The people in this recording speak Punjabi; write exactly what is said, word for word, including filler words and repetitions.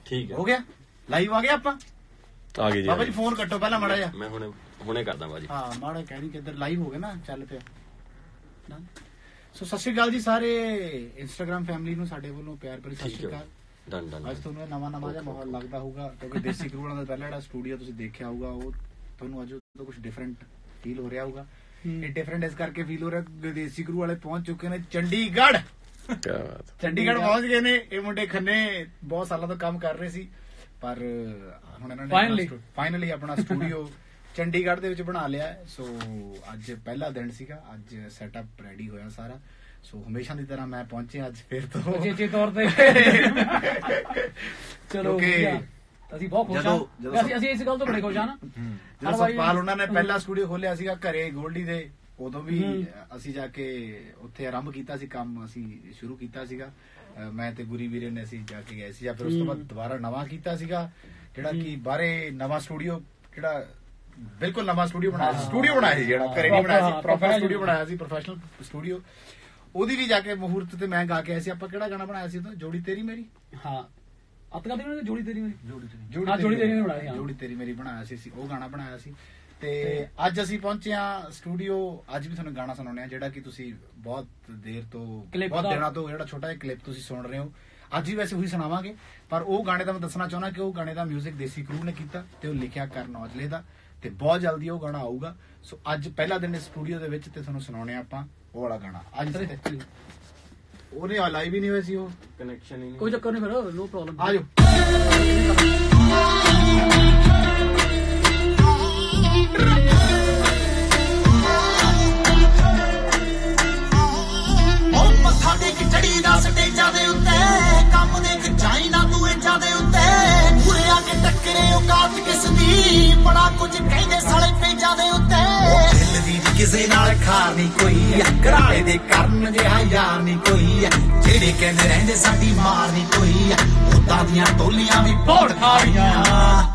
ਠੀਕ ਹੈ, ਹੋ ਗਿਆ ਲਾਈਵ ਆ ਗਿਆ ਆਪਾਂ ਆ ਗਏ ਜੀ ਬਾਬਾ ਜੀ। ਫੋਨ ਕੱਟੋ ਪਹਿਲਾਂ ਮਾੜਾ ਜਿਹਾ। ਮੈਂ ਹੁਣੇ ਹੁਣੇ ਕਰਦਾ ਬਾਜੀ। ਹਾਂ ਮਾੜਾ ਕਹਿਣੀ ਕਿ ਇੱਧਰ ਲਾਈਵ ਹੋ ਗਿਆ ਨਾ, ਚੱਲ ਪਿਆ। ਸੋ ਸਤਿ ਸ਼੍ਰੀ ਅਕਾਲ ਜੀ ਸਾਰੇ ਇੰਸਟਾਗ੍ਰਾਮ ਫੈਮਿਲੀ ਨੂੰ ਸਾਡੇ ਵੱਲੋਂ ਪਿਆਰ ਭਰੀ ਸਤਿ ਸ਼੍ਰੀ ਅਕਾਲ। Done done. ਅੱਜ ਤੁਹਾਨੂੰ ਨਵਾਂ ਨਵਾਂ ਜਿਹਾ ਮਾਹੌਲ ਲੱਗਦਾ ਹੋਊਗਾ ਕਿਉਂਕਿ ਦੇਸੀ ਕਰੂ ਵਾਲਾ ਦਾ ਪਹਿਲਾ ਜਿਹੜਾ ਸਟੂਡੀਓ ਤੁਸੀਂ ਦੇਖਿਆ ਹੋਊਗਾ ਉਹ ਤੁਹਾਨੂੰ ਅੱਜ ਤੋਂ ਕੁਝ ਡਿਫਰੈਂਟ ਫੀਲ ਹੋ ਰਿਹਾ ਹੋਊਗਾ। ਇਹ ਡਿਫਰੈਂਟ ਇਸ ਕਰਕੇ ਫੀਲ ਹੋ ਰਿਹਾ ਦੇਸੀ ਕਰੂ ਵਾਲੇ ਪਹੁੰਚ ਚੁੱਕੇ ਨੇ ਚੰਡੀਗੜ੍ਹ। ਕੀ ਬਾਤ। ਚੰਡੀਗੜ੍ਹ ਪਹੁੰਚ ਗਏ ਨੇ ਇਹ ਮੁੰਡੇ। ਖੰਨੇ ਬਹੁਤ ਸਾਲਾਂ ਤੋਂ ਕੰਮ ਕਰ ਰਹੇ ਸੀ ਪਰ ਹੁਣ ਇਹਨਾਂ ਨੇ ਫਾਈਨਲੀ ਆਪਣਾ ਸਟੂਡੀਓ ਚੰਡੀਗੜ੍ਹ ਦੇ ਵਿੱਚ ਬਣਾ ਲਿਆ। ਸੋ ਅੱਜ ਪਹਿਲਾ ਦਿਨ ਸੀਗਾ, ਅੱਜ ਸੈਟਅਪ ਰੈਡੀ ਹੋਇਆ ਸਾਰਾ। ਸੋ ਹਮੇਸ਼ਾ ਦੀ ਤਰ੍ਹਾਂ ਮੈਂ ਪਹੁੰਚਿਆ ਅੱਜ ਫਿਰ ਤੋਂ ਉਚੇਚੇ ਤੌਰ ਤੇ। ਚਲੋ ਅਸੀਂ ਬਹੁਤ ਖੁਸ਼ ਹਾਂ, ਅਸੀਂ ਅਸੀਂ ਇਸ ਗੱਲ ਤੋਂ ਬੜੇ ਖੁਸ਼ ਹਾਂ ਨਾ। ਜਦੋਂ ਸਤਪਾਲ ਉਹਨਾਂ ਨੇ ਪਹਿਲਾ ਸਟੂਡੀਓ ਖੋਲਿਆ ਸੀਗਾ ਘਰੇ ਗੋਲਡੀ ਦੇ, ਉਦੋਂ ਵੀ ਅਸੀਂ ਜਾ ਕੇ ਉੱਥੇ ਆਰੰਭ ਕੀਤਾ ਸੀ ਕੰਮ, ਅਸੀਂ ਸ਼ੁਰੂ ਕੀਤਾ ਸੀਗਾ ਮੈਂ ਤੇ ਗੁਰੀ ਵੀਰੇ ਨੇ। ਅਸੀਂ ਜਾ ਕੇ ਗਏ ਸੀ ਜਾਂ ਫਿਰ ਉਸ ਤੋਂ ਬਾਅਦ ਦੁਬਾਰਾ ਨਵਾਂ ਕੀਤਾ ਸੀਗਾ ਜਿਹੜਾ ਕਿ ਬਾਹਰੇ ਨਵਾਂ ਸਟੂਡੀਓ, ਜਿਹੜਾ ਬਿਲਕੁਲ ਨਵਾਂ ਸਟੂਡੀਓ ਬਣਾਇਆ ਸੀ। ਸਟੂਡੀਓ ਬਣਾਇਆ ਸੀ ਜਿਹੜਾ ਘਰੇ ਨਹੀਂ ਬਣਾਇਆ ਸੀ, ਪ੍ਰੋਪਰ ਸਟੂਡੀਓ ਬਣਾਇਆ ਸੀ, ਪ੍ਰੋਫੈਸ਼ਨਲ ਸਟੂਡੀਓ। ਉਹਦੀ ਵੀ ਜਾ ਕੇ ਮੁਹੂਰਤ ਤੇ ਮੈਂ ਗਾ ਕੇ ਆਇਆ ਸੀ। ਆਪਾਂ ਕਿਹੜਾ ਗਾਣਾ ਬਣਾਇਆ ਸੀ ਉਦੋਂ? ਜੋੜੀ ਤੇਰੀ ਮੇਰੀ। ਹਾਂ ਅਤਕਾ ਦੀ ਜੋੜੀ ਤੇਰੀ ਮੇਰੀ, ਜੋੜੀ ਜੋੜੀ ਤੇਰੀ ਬਣਾਇਆ ਸੀ, ਜੋੜੀ ਤੇਰੀ ਮੇਰੀ ਬਣਾਇਆ ਸੀ, ਉਹ ਗਾਣਾ ਬਣਾਇਆ ਸੀ। ਤੇ ਅੱਜ ਅਸੀਂ ਪਹੁੰਚੇ ਆ ਸਟੂਡੀਓ। ਅੱਜ ਵੀ ਤੁਹਾਨੂੰ ਗਾਣਾ ਸੁਣਾਉਣੇ ਆ ਜਿਹੜਾ ਕਿ ਤੁਸੀਂ ਬਹੁਤ ਦੇਰ ਤੋਂ, ਬਹੁਤ ਦਿਨਾਂ ਤੋਂ ਜਿਹੜਾ ਛੋਟਾ ਜਿਹਾ ਕਲਿੱਪ ਤੁਸੀਂ ਸੁਣ ਰਹੇ ਹੋ। ਅੱਜ ਵੀ ਵੈਸੇ ਉਹੀ ਸੁਣਾਵਾਂਗੇ ਪਰ ਉਹ ਗਾਣੇ ਦਾ ਮੈਂ ਦੱਸਣਾ ਚਾਹੁੰਦਾ ਕਿ ਉਹ ਗਾਣੇ ਦਾ ਮਿਊਜ਼ਿਕ ਦੇਸੀ ਕਰੂ ਨੇ ਕੀਤਾ ਤੇ ਉਹ ਲਿਖਿਆ ਕਰਨ ਔਜਲੇ ਦਾ, ਤੇ ਬਹੁਤ ਜਲਦੀ ਉਹ ਗਾਣਾ ਆਊਗਾ। ਸੋ ਅੱਜ ਪਹਿਲਾ ਦਿਨ ਸਟੂਡੀਓ ਦੇ ਵਿੱਚ ਤੇ ਤੁਹਾਨੂੰ ਸੁਣਾਉਣੇ ਆਪਾਂ ਉਹ ਵਾਲਾ ਗਾਣਾ। ਅੱਜ ਉਹਨੇ ਲਾਈਵ ਹੀ ਨਹੀਂ ਹੋਇਆ ਸੀ, ਉਹ ਕਨੈਕਸ਼ਨ ਹੀ ਨਹੀਂ। ਕੋਈ ਚੱਕਰ ਨਹੀਂ, ਫਿਰ ਨੋ ਪ੍ਰੋਬਲਮ। ਆ ਜਾਓ। ਚੜੀ ਦਾ ਸਟੇਜਾਂ ਦੇ ਉੱਤੇ ਕੰਮ ਦੇ ਜਾਈ ਨਾ ਤੂੰ ਇੰਜਾਂ ਦੇ ਉੱਤੇ ਪੂਰੇ ਆ ਕੇ ਟੱਕਰੇ ਔਕਾਤ ਕਿਸ ਦੀ, ਬੜਾ ਕੁਝ ਕਹਿੰਦੇ ਸਾਲੇ ਪੇਜਾਂ ਦੇ ਉੱਤੇ। ਦਿਲ ਦੀ ਕਿਸੇ ਨਾਲ ਖਾਰ ਨਹੀਂ ਕੋਈ, ਘਰਾਲੇ ਦੇ ਕਰਨ ਜਿਹਾ ਯਾਰ ਨਹੀਂ ਕੋਈ, ਜਿਹੜੇ ਕਹਿੰਦੇ ਰਹਿੰਦੇ ਸਾਡੀ ਮਾਰ ਨਹੀਂ ਕੋਈ, ਉਦਾਂ ਦੀਆਂ ਟੋਲੀਆਂ ਵੀ ਭੋੜ ਖਾਰੀਆਂ।